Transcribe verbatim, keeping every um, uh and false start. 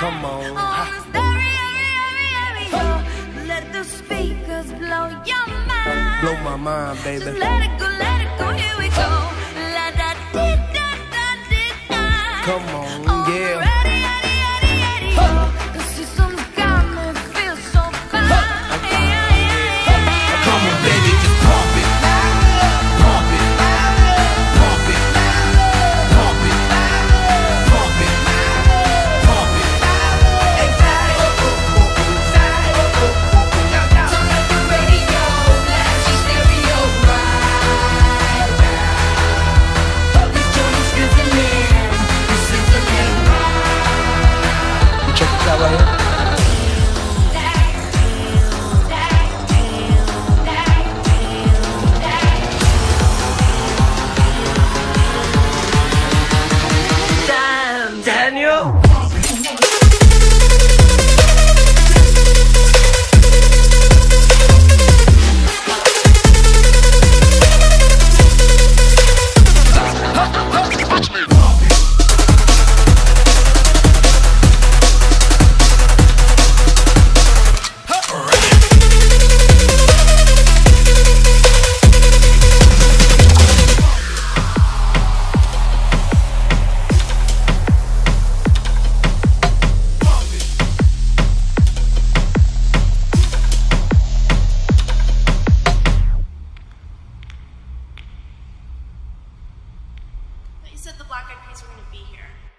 Come on. Let the speakers blow your mind. Blow my mind, baby. Just let it go, let it go, here we go. La da dee da da dee da. Come on, Oh, yeah. ready, ready, ready, ready, oh. The system's got me feel so fine. Yeah, yeah, yeah, yeah. Come on, baby, just pump it, pump it, pump it, pump it, pump it, pump it. Excited, excited. Turn up the radio, blast your stereo right now. This joint is sizzling, it's sizzling right. You check this out right here. Daniel. But you said the Black Eyed Peas were going to be here.